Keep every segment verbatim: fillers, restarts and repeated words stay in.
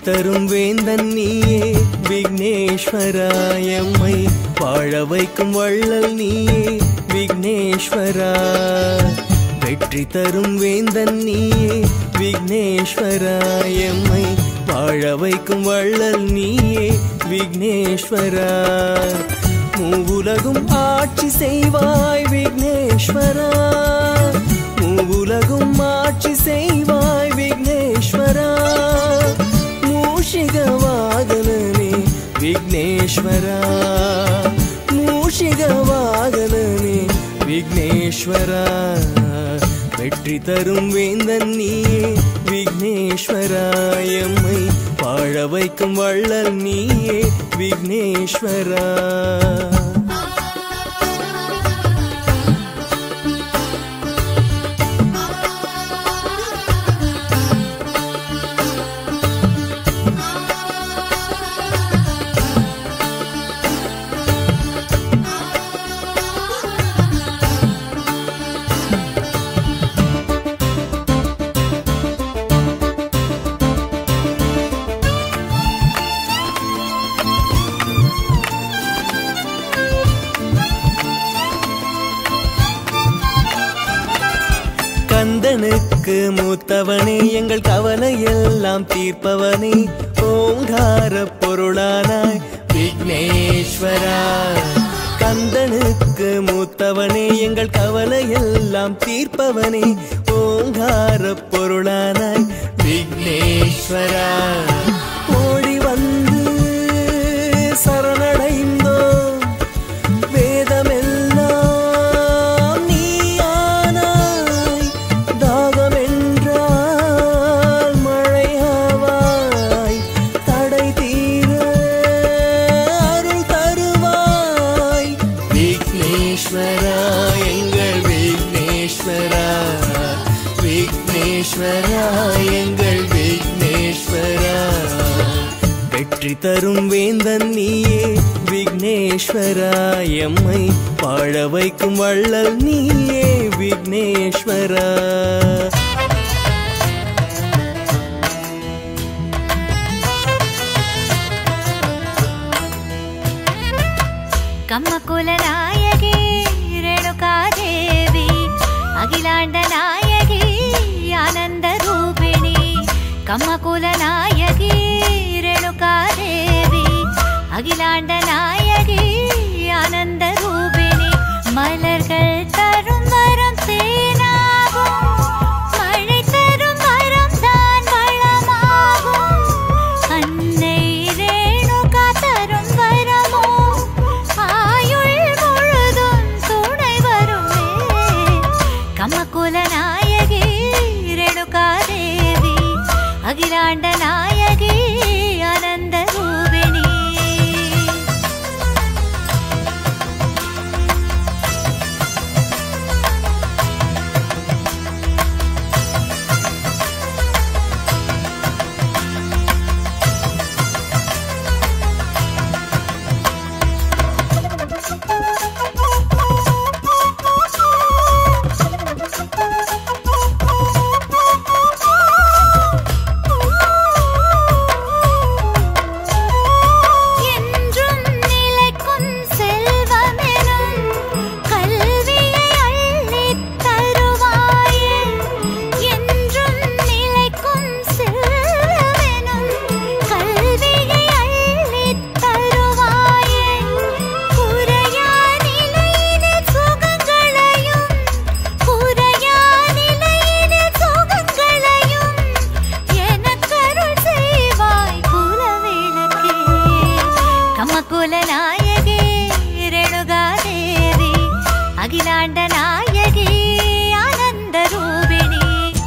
தரும் வேந்தன் நீயே விக்னேஸ்வரா எம்மை வாழ வைக்கும் வள்ளல் நீயே விக்னேஸ்வரா வெற்றி தரும் வேந்தன் நீயே விக்னேஸ்வரா எம்மை வாழ வைக்கும் வள்ளல் நீயே விக்னேஸ்வரா மூவுலகும் ஆட்சி செய்வாய் விக்னேஸ்வரா மூவுலகும் ஆட்சி செய்வாய் விக்னேஸ்வரா மூஷிக வாகனனே விக்னேஸ்வரா மூஷிக வாகனனே விக்னேஸ்வரா வெற்றி தரும் வேந்தன் நீயே விக்னேஸ்வரா எம்மை வாழ வைக்கும் வள்ளல் நீயே விக்னேஸ்வரா கந்தனுக்கு மூத்தவனே எங்கள் கவலை எல்லாம் தீர்ப்பவனே ஓங்கார பொருளானாய் விக்னேஸ்வரா கந்தனுக்கு மூத்தவனே எங்கள் கவலை எல்லாம் தீர்ப்பவனே ஓங்கார பொருளானாய் விக்னேஸ்வரா ஓடி வந்து சரணடைந்தோம் வேதமெல்லாம் எங்கள் விக்னேஸ்வரா வெற்றி தரும் வேந்தன் நீயே விக்னேஸ்வரா எம்மை வாழ வைக்கும் வள்ளல் நீயே விக்னேஸ்வரா கம்மகுல நாயகி ரேணுகாதேவி அகிலாண்ட நாயகி ஆனந்த ரூபிணி கம்மகுல நாயகி ரேணுகாதேவி அகிலாண்ட நாயகி ஆனந்த ரூபிணி மலர்கள் தரும் வரம் தேனாகும் மழை தரும் வரம் தான் வளமாகும் அன்னை ரேணுகா தரும் வரமோ ஆயுள் முழுதும் துணை வருமே கம்மகுல நாயகி ரேணுகாதேவி அகிலாண்ட நாயகி ஆனந்த ரூபிணி அகிலாண்ட நாயகி ஆனந்த ரூபிணி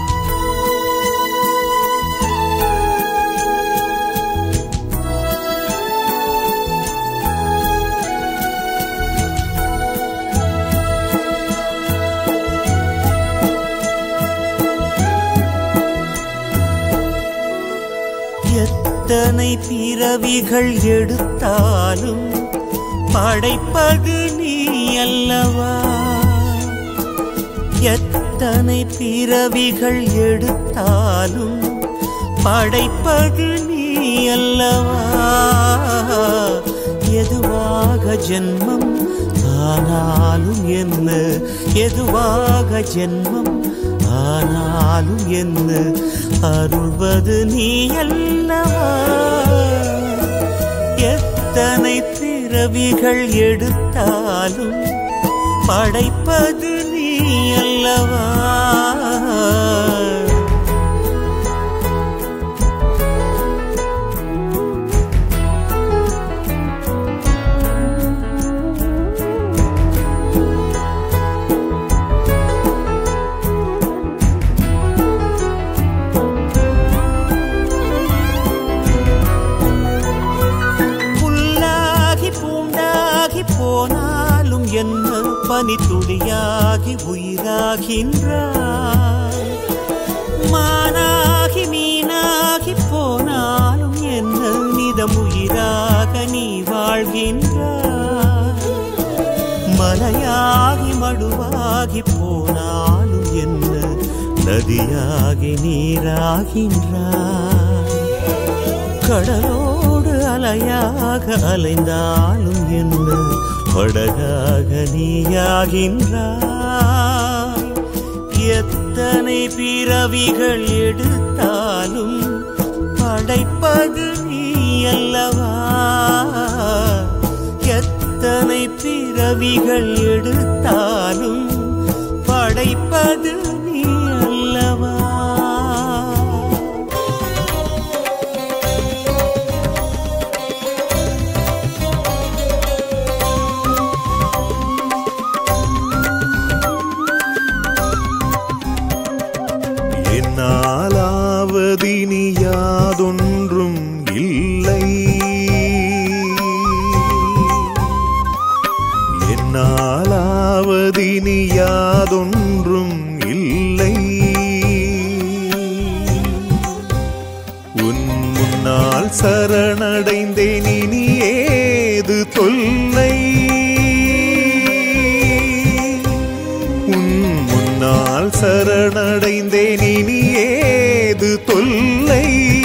எத்தனை பிறவிகள் எடுத்தாலும் படைப்பது நீ அல்லவா எத்தனை பிறவிகள் எடுத்தாலும் படைப்பது நீ அல்லவா. எதுவாக ஜென்மம் ஆனாலும் என்ன, எதுவாக ஜென்மம் ஆனாலும் என்ன, அருள்வது நீ அல்லவா. எத்தனை பிறவிகள் எடுத்தாலும் படைப்பது நீ அல்லவா. போனாலும் என்ன, பனி துளியாகி உயிராகின்றாய். மானாகி மீனாகி போனாலும் என்ன, நிதம் உயிராக நீ வாழ்கின்றாய். மலையாகி மடுவாகி போனாலும் என்ன, நதியாகி நீராகின்றாய். கடலோடு அலையாக அலைந்தாலும் என்ன, படகாக நீயாகின்றாய். எத்தனை பிறவிகள் எடுத்தாலும் படைப்பது நீ அல்லவா. எத்தனை பிறவிகள் எடுத்தாலும் படைப்பது நீ அல்லவா. என்னாலாவதினி யாதொன்றும் இல்லை, என்னாலாவதினி யாதொன்றும் இல்லை. உன் முன்னால் சரணடைந்தேன், இனி ஏது தொல்லை. உன் முன்னால் சரணடைந்தேன், இனி ஏது தொல்லை.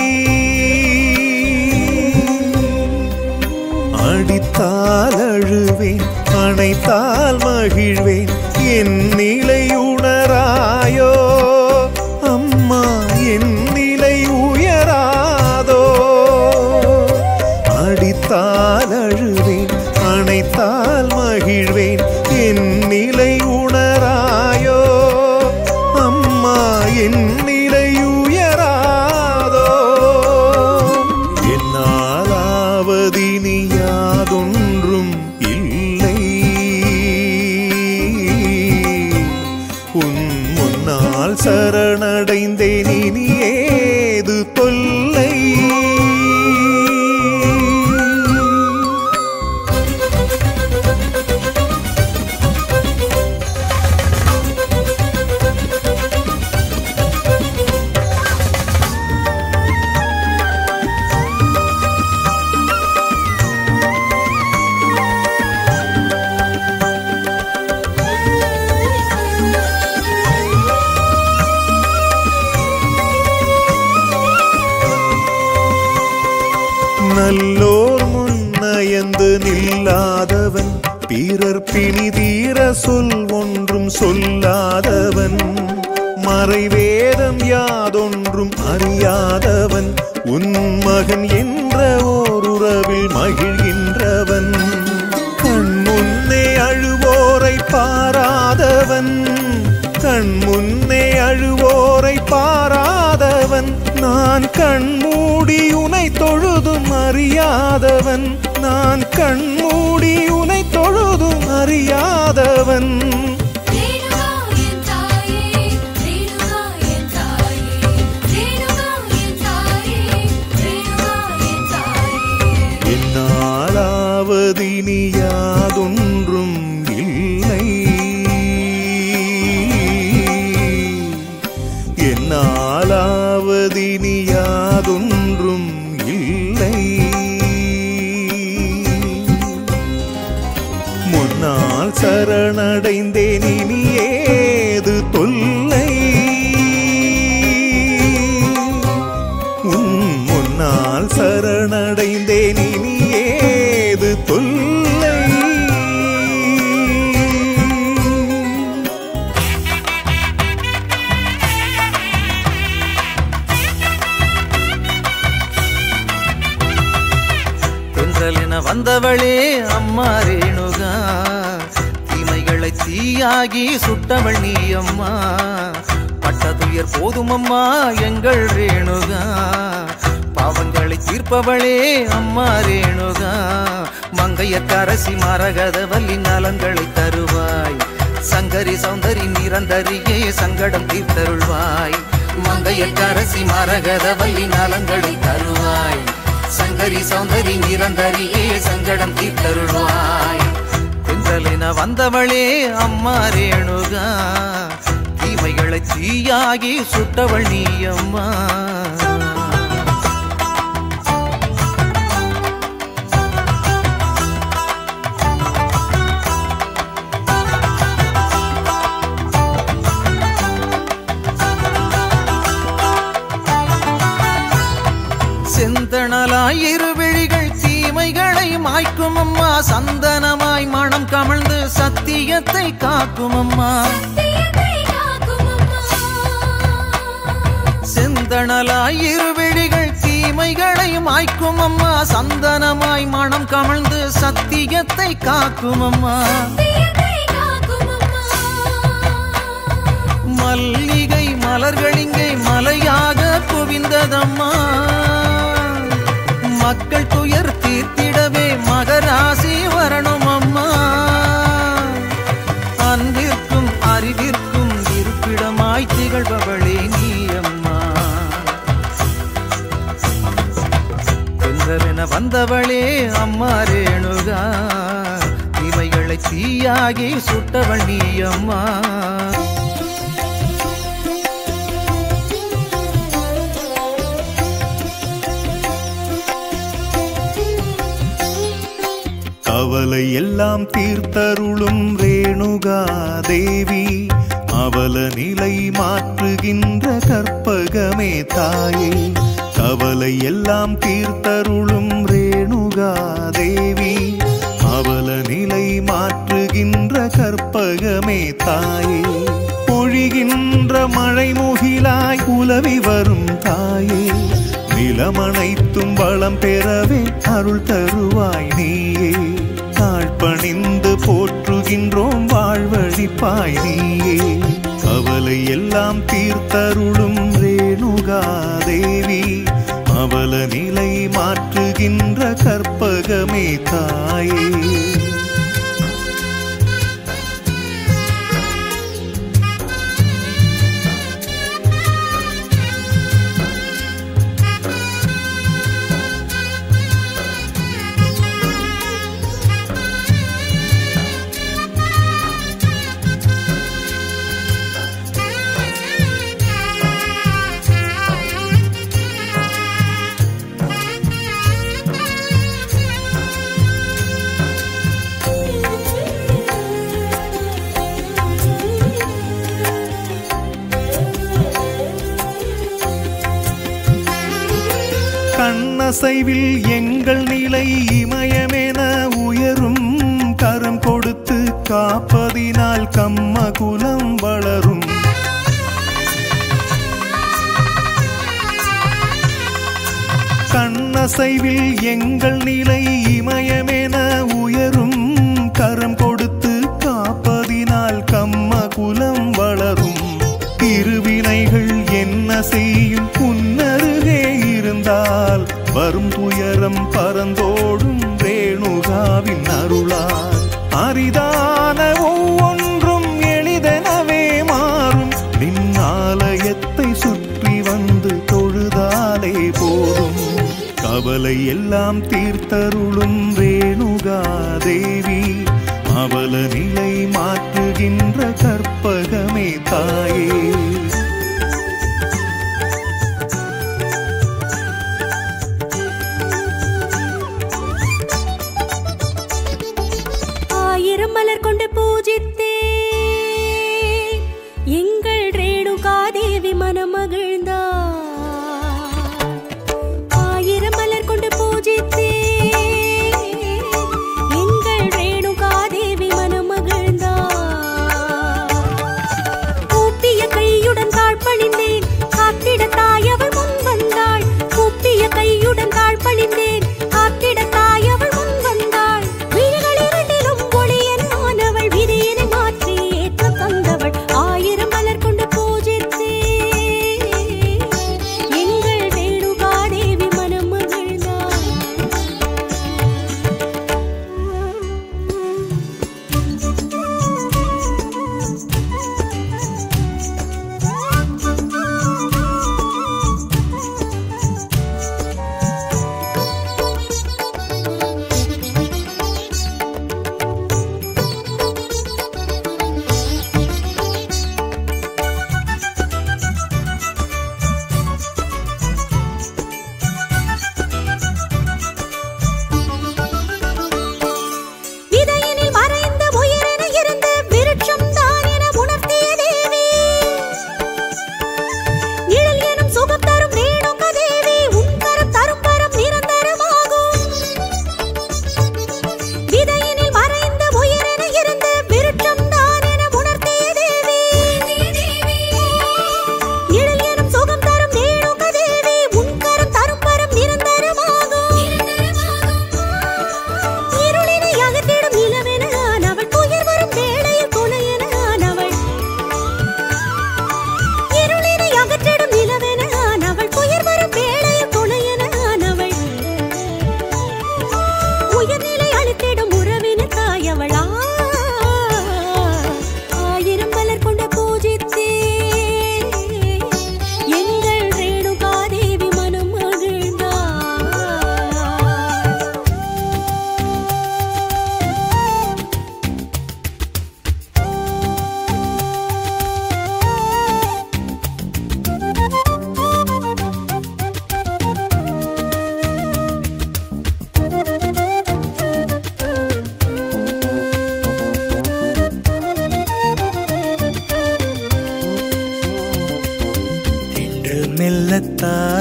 அடித்தால் அழுவேன், அணைத்தால் மகிழ்வேன், என் நிலை உணராயோ அம்மா, என் நிலை உயராதோ. அடித்தால் அழுவேன், அணைத்தால் மகிழ்வேன், என் நிலை உணராயோ அம்மா, என் நிலை உயராதோ. என்னாலாவதினி யாதொன்றும் இல்லை, உன் முன்னால் சரணடைந்தேன், இனி ஏது தொல்லை. நல்லோர் முன்னயந்து நில்லாதவன், பிறர் பிணிதீர சொல் ஒன்றும் சொல்லாதவன், மறைவேதம் யாதொன்றும் அறியாதவன், உன் மகன் என்ற ஓர் உறவில் மகிழ்கின்றவன். கண் முன்னே அழுவோரை பாராதவன், கண் முன்னே அழுவோரை பாராதவன், நான் கண்மூடி உனை தொழுதும் அறியாதவன், நான் கண்மூடி உனை தொழுதும் அறியாதவன். என்னாலாவதினி யாதொன்றும் இல்லை, என்னாலாவதினி யாதொன்றும் இல்லை. முன்னால் சரணடைந்தேன், இனி ஏது தொல்லை. வந்தவளே அம்மா ரேணுகா, தீமைகளை தீயாகி சுட்டவள் நீ அம்மா. பட்டதுயர் போதும் அம்மா எங்கள் ரேணுகா, பாவங்களை தீர்ப்பவளே அம்மா ரேணுகா. மங்கையர்க்கரசி மரகதவல்லி நலங்களை தருவாய், சங்கரி சௌந்தரி நிரந்தரியே சங்கடம் தீர்த்தருள்வாய். மங்கையர்க்கரசி மரகதவல்லி நலங்களை தருவாய், சங்கரி சௌந்தரி நிரந்தரியே சங்கடம் தீர்த்தருள்வாய். தென்றலென வந்தவளே அம்மா ரேணுகா, தீமைகளை தீயாகி சுட்டவள் நீ அம்மா. செந்தணலாய் இருவிழிகள் தீமைகளை மாய்க்கும் அம்மா, சந்தனமாய் மனம் கமழ்ந்து சத்தியத்தை காக்கும் அம்மா. செந்தணலாய் இருவிழிகள் தீமைகளை மாய்க்கும் அம்மா, சந்தனமாய் மனம் கமழ்ந்து சத்தியத்தை காக்கும் அம்மா. மல்லிகை மலர்களிங்கே மலையாக குவிந்ததம்மா, மக்கள் துயர் தீர்த்திடவே மகராசி வரணும் அம்மா. அன்பிற்கும் அறிவிற்கும் இருப்பிடமாய் திகழ்பவளே நீ அம்மா. தென்றலென வந்தவளே அம்மா ரேணுகா, தீமைகளை தீயாகி சுட்டவள் நீ அம்மா. கவலை எல்லாம் தீர்த்தருளும் ரேணுகா தேவி, அவல நிலை மாற்றுகின்ற கற்பகமே தாயே. கவலை எல்லாம் தீர்த்தருளும் ரேணுகா தேவி, அவல நிலை மாற்றுகின்ற கற்பகமே தாயே. பொழிகின்ற மழை முகிலாய் உலவி வரும் தாயே, நிலமனைத்தும் வளம் பெறவே அருள் தருவாய் நீயே. தாழ்பணிந்து போற்றுகின்றோம் வாழ்வழிப்பாய் நீயே. கவலை எல்லாம் தீர்த்தருளும் ரேணுகா தேவி, அவல நிலை மாற்றுகின்ற கற்பகமே தாயே. கண்ணசைவில் எங்கள் நிலை இமயமென உயரும், கரம் கொடுத்து காப்பதினால் கம்மகுலம் வளரும். கண்ணசைவில் எங்கள் நிலை இமயமென உயரும், கரம் கொடுத்து காப்பதினால் கம்மகுலம் வளரும். திருவினைகள் என்ன செய்யும் புன்னருகே இருந்தால், வரும் துயரம் பறந்தோடும் ரேணுகாவின் அருளால். அரிதான ஒவ்வொன்றும் எளிதெனவே மாறும், நின் ஆலயத்தை சுற்றி வந்து தொழுதாலே போதும். கவலை எல்லாம் தீர்த்தருளும் ரேணுகா தேவி, அவல நிலை மாற்றுகின்ற கற்பகமே தாயே. ஆயிரம் மலர் கொண்டு பூஜித்தே எங்கள் ரேணுகா தேவி மனமகிழ்ந்தார். ஆயிரம் மலர் கொண்டு பூஜித்தே எங்கள் ரேணுகா தேவி மனமகிழ்ந்தார். கூப்பிய கையுடன் தாழ்பணிந்தேன் காத்திட தாயவள் முன் வந்தாள். கூப்பிய கையுடன் தாழ்பணிந்தேன் காத்திட தாயவள் முன் வந்தாள்.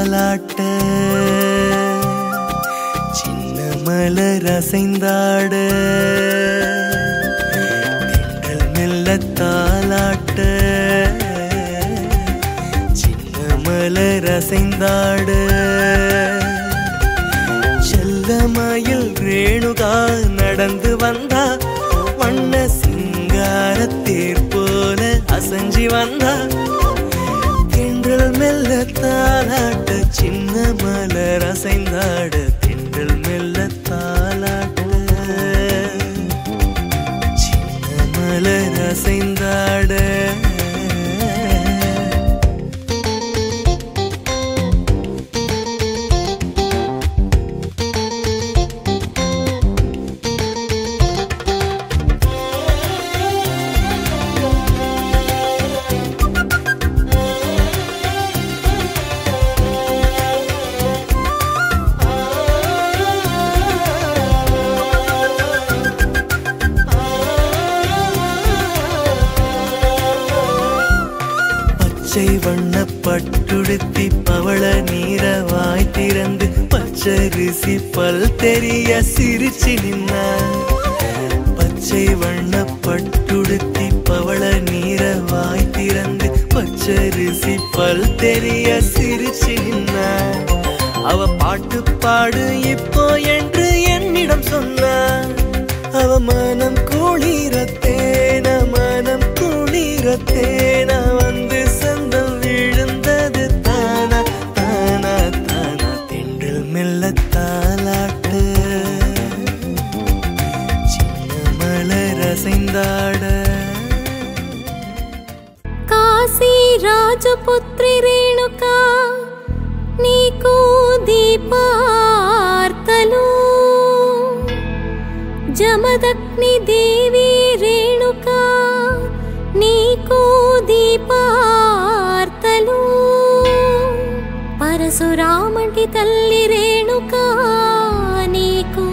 தாலாட்ட சின்ன மலர் அசைந்தாட தென்றல் மெல்ல தாலாட்ட சின்ன மலர் அசைந்தாட செல்லமயில் ரேணுகா நடந்து வந்தா வண்ண சிங்கார தேர் போல அசஞ்சி வந்தா தென்றல் மெல்ல தாலாட்ட சின்ன மலர் அசைந்தாட தென்றல் மெல்ல தாலாட்ட சின்ன மலர் அசைந்தாட பச்சை வண்ண பட்டுடுத்தி பவள நீர வாய் திறந்து பச்சரிசி பல் தெரிய சிரிச்சு நின்னா பச்சை வண்ண பட்டுடுத்தி பவள நீர வாய் திறந்து பச்சரிசி பல் தெரிய சிரிச்சு நின்னா அவ பாட்டு பாடு இப்போ என்று என்னிடம் சொன்னா அவ மனம் குளிரத்தேன மனம் குளிரத்தேன வந்து சந்தம் விழுந்தது தானா தானா தானா தென்றல் மெல்ல தாலாட்ட சின்ன மலர் அசைந்தாட కాశీ రాజపుత్రి రేణుకా నీకు దీపార్తలు జమదగ్ని దేవి రేణుకా నీకు దీపార్తలు పరశురాముడి తల్లి రేణుకా నీకు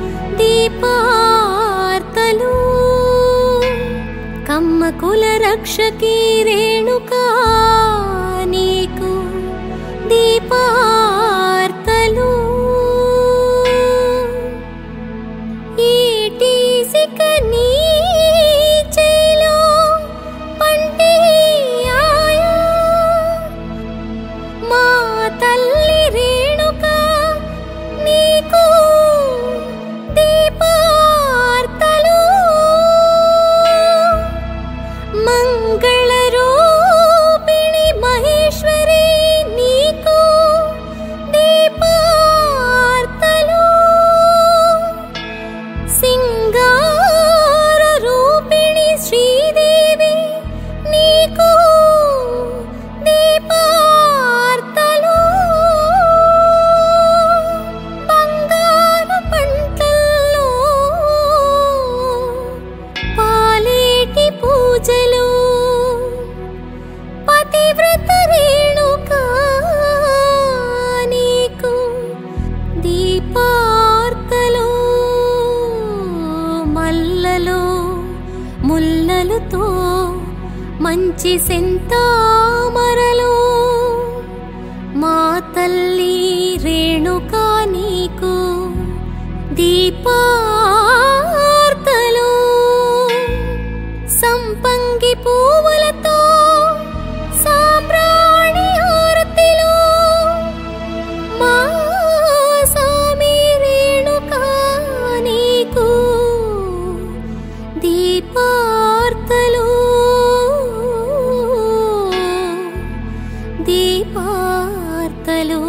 దీపార్తలు కమ్మ కుల రక్షకి రేణుకా నీకు దీపార్తలు ఈటీసిక నీ చేలో పంటి ఆయా మా తల్లి రేణుకా నీకు దీపార్తలు మంగళ రూపిణి మహేశ్వరి నీకు దీపార్తలు సింగార రూపిణి శ్రీదేవి నీకు దీపార్తలు బంగారు పంటల్లో పాలేటి పూజలు పతివ్రత రేణుకా నీకు దీపార్తలు మల్లలో ముల్లలతో మంచి సెంతామరలో మా తల్లి రేణుకా నీకు దీపార్తలు సంపంగి పువ్వులతో సాంబ్రాణి హారతిలో మా స్వామి రేణుకా నీకు దీపార్తలు దీపార్తలు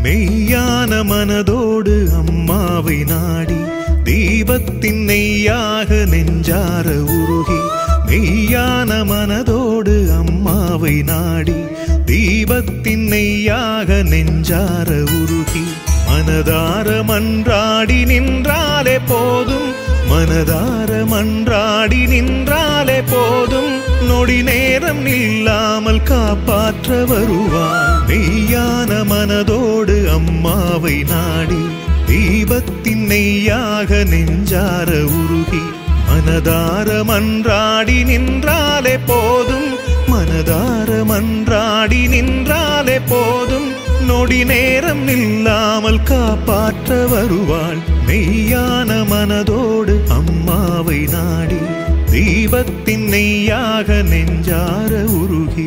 மெய்யான மனதோடு அம்மாவை நாடி தீபத்தின் நெய்யாக நெஞ்சார உருகி மெய்யான மனதோடு அம்மாவை நாடி தீபத்தின் நெய்யாக நெஞ்சார உருகி மனதார மன்றாடி நின்றாலே போதும் மனதார மன்றாடி நின்றாலே போதும் நொடி நேரம் இல்லாமல் காப்பாற்ற வருவார் மெய்யான மனதோடு அம்மாவை நாடி தீபத்தின் நெய்யாக நெஞ்சார உருகி மனதார மன்றாடி நின்றாலே போதும் மனதார மன்றாடி நின்றாலே போதும் நொடி நேரம் இல்லாமல் காப்பாற்ற வருவாள் மெய்யான மனதோடு அம்மாவை நாடி தீபத்தின் நெய்யாக நெஞ்சார உருகி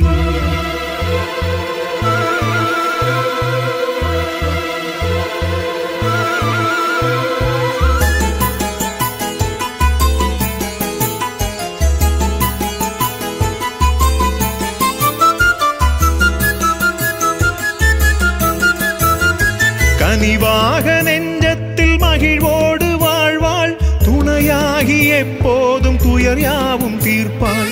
கனிவாக நெஞ்சத்தில் மகிழ்வோடு வாழ்வாள் துணையாகி எப்போதும் துயர் யாவும் தீர்ப்பாள்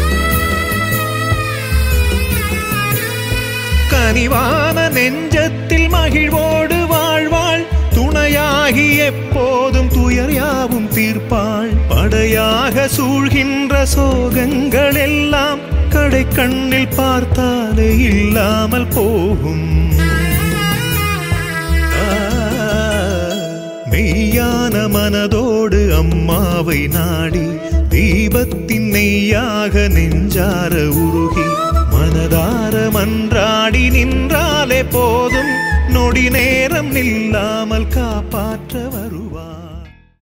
கனிவான நெஞ்சத்தில் மகிழ்வோடு வாழ்வாள் துணையாகி எப்போதும் துயர் யாவும் தீர்ப்பாள் படையாக சூழ்கின்ற சோகங்கள் எல்லாம் கடை கண்ணில் பார்த்தாலே இல்லாமல் போகும் மெய்யான மனதோடு அம்மாவை நாடி தீபத்தின் நெய்யாக நெஞ்சார உருகி மனதார மன்றாடி நின்றாலே போதும் நொடி நேரம் இல்லாமல் காப்பாற்ற வருவார்